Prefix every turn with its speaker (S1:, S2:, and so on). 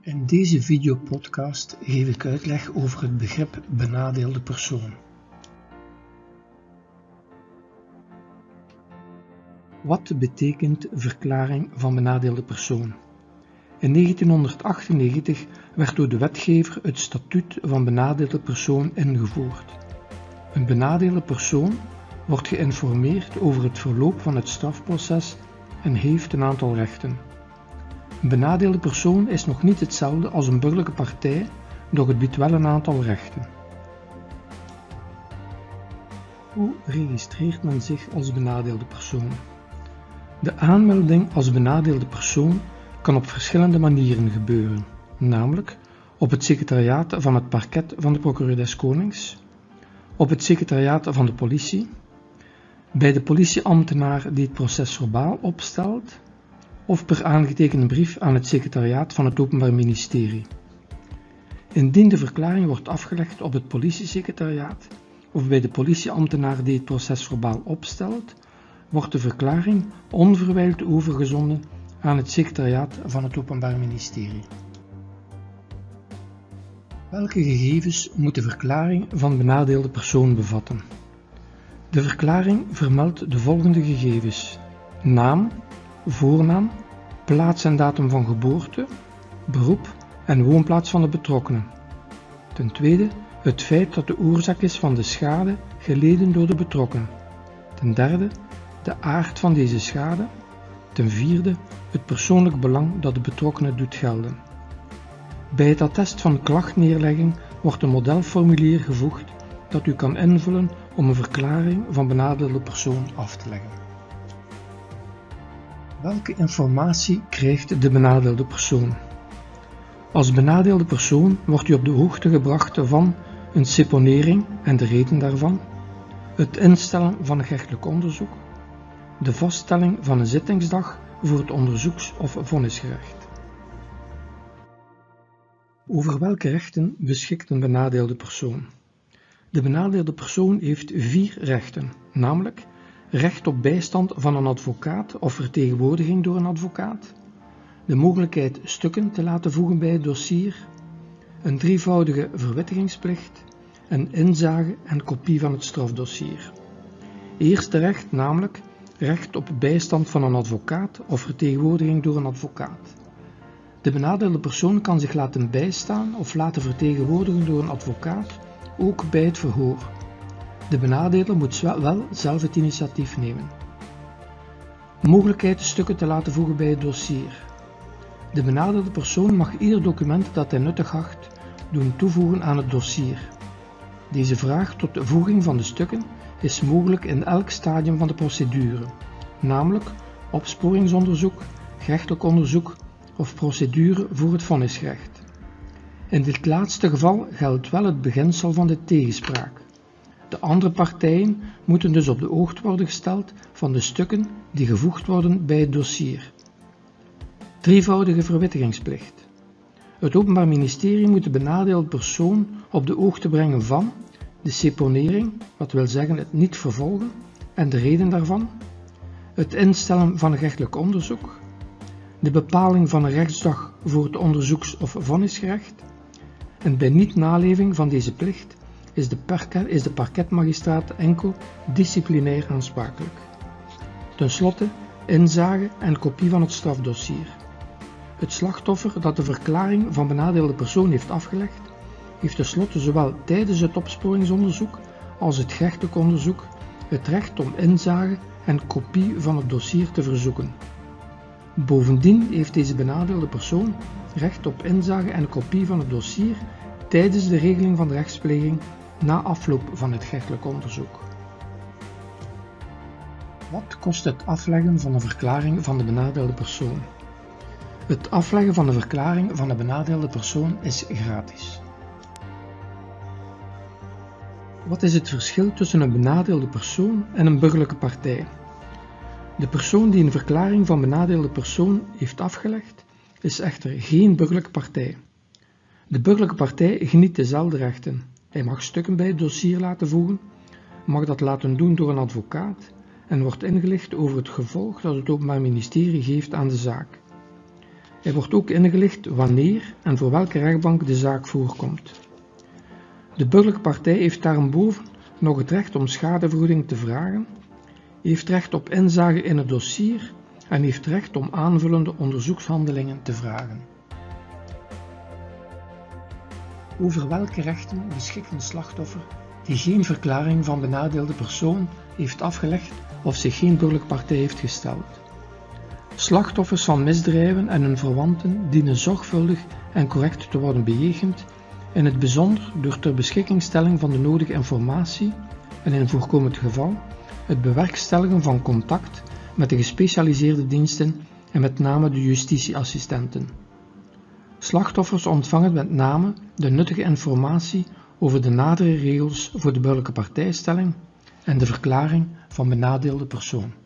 S1: In deze videopodcast geef ik uitleg over het begrip benadeelde persoon. Wat betekent verklaring van benadeelde persoon? In 1998 werd door de wetgever het statuut van benadeelde persoon ingevoerd. Een benadeelde persoon wordt geïnformeerd over het verloop van het strafproces en heeft een aantal rechten. Een benadeelde persoon is nog niet hetzelfde als een burgerlijke partij, doch het biedt wel een aantal rechten. Hoe registreert men zich als benadeelde persoon? De aanmelding als benadeelde persoon kan op verschillende manieren gebeuren, namelijk op het secretariaat van het parket van de procureur des Konings, op het secretariaat van de politie, bij de politieambtenaar die het procesverbaal opstelt, of per aangetekende brief aan het secretariaat van het Openbaar Ministerie. Indien de verklaring wordt afgelegd op het politiesecretariaat of bij de politieambtenaar die het procesverbaal opstelt, wordt de verklaring onverwijld overgezonden aan het secretariaat van het Openbaar Ministerie. Welke gegevens moet de verklaring van benadeelde persoon bevatten? De verklaring vermeldt de volgende gegevens: naam, voornaam, plaats en datum van geboorte, beroep en woonplaats van de betrokkenen. Ten tweede, het feit dat de oorzaak is van de schade geleden door de betrokkenen. Ten derde, de aard van deze schade. Ten vierde, het persoonlijk belang dat de betrokkenen doet gelden. Bij het attest van klachtneerlegging wordt een modelformulier gevoegd dat u kan invullen om een verklaring van benadeelde persoon af te leggen. Welke informatie krijgt de benadeelde persoon? Als benadeelde persoon wordt u op de hoogte gebracht van een seponering en de reden daarvan, het instellen van een gerechtelijk onderzoek, de vaststelling van een zittingsdag voor het onderzoeks- of vonnisgerecht. Over welke rechten beschikt een benadeelde persoon? De benadeelde persoon heeft 4 rechten, namelijk recht op bijstand van een advocaat of vertegenwoordiging door een advocaat, de mogelijkheid stukken te laten voegen bij het dossier, een 3voudige verwittigingsplicht en inzage en kopie van het strafdossier. Eerste recht, namelijk recht op bijstand van een advocaat of vertegenwoordiging door een advocaat. De benadeelde persoon kan zich laten bijstaan of laten vertegenwoordigen door een advocaat, ook bij het verhoor. De benadeelde moet wel zelf het initiatief nemen. Mogelijkheid stukken te laten voegen bij het dossier. De benadeelde persoon mag ieder document dat hij nuttig acht doen toevoegen aan het dossier. Deze vraag tot de voeging van de stukken is mogelijk in elk stadium van de procedure, namelijk opsporingsonderzoek, gerechtelijk onderzoek of procedure voor het vonnisgerecht. In dit laatste geval geldt wel het beginsel van de tegenspraak. De andere partijen moeten dus op de hoogte worden gesteld van de stukken die gevoegd worden bij het dossier. 3voudige verwittigingsplicht. Het Openbaar Ministerie moet de benadeelde persoon op de hoogte brengen van de seponering, wat wil zeggen het niet vervolgen, en de reden daarvan, het instellen van een gerechtelijk onderzoek, de bepaling van een rechtsdag voor het onderzoeks- of vonnisgerecht, en bij niet-naleving van deze plicht is de parketmagistraat enkel disciplinair aansprakelijk. Ten slotte, inzage en kopie van het strafdossier. Het slachtoffer dat de verklaring van benadeelde persoon heeft afgelegd, heeft tenslotte zowel tijdens het opsporingsonderzoek als het gerechtelijk onderzoek het recht om inzage en kopie van het dossier te verzoeken. Bovendien heeft deze benadeelde persoon recht op inzage en kopie van het dossier tijdens de regeling van de rechtspleging na afloop van het gerechtelijk onderzoek. Wat kost het afleggen van een verklaring van de benadeelde persoon? Het afleggen van de verklaring van de benadeelde persoon is gratis. Wat is het verschil tussen een benadeelde persoon en een burgerlijke partij? De persoon die een verklaring van benadeelde persoon heeft afgelegd, is echter geen burgerlijke partij. De burgerlijke partij geniet dezelfde rechten. Hij mag stukken bij het dossier laten voegen, mag dat laten doen door een advocaat en wordt ingelicht over het gevolg dat het Openbaar Ministerie geeft aan de zaak. Hij wordt ook ingelicht wanneer en voor welke rechtbank de zaak voorkomt. De burgerlijke partij heeft daarboven nog het recht om schadevergoeding te vragen, heeft recht op inzage in het dossier en heeft recht om aanvullende onderzoekshandelingen te vragen. Over welke rechten beschikt een slachtoffer die geen verklaring van benadeelde persoon heeft afgelegd of zich geen burgerlijke partij heeft gesteld? Slachtoffers van misdrijven en hun verwanten dienen zorgvuldig en correct te worden bejegend, in het bijzonder door ter beschikkingstelling van de nodige informatie en in voorkomend geval het bewerkstelligen van contact met de gespecialiseerde diensten en met name de justitieassistenten. Slachtoffers ontvangen met name de nuttige informatie over de nadere regels voor de burgerlijke partijstelling en de verklaring van benadeelde persoon.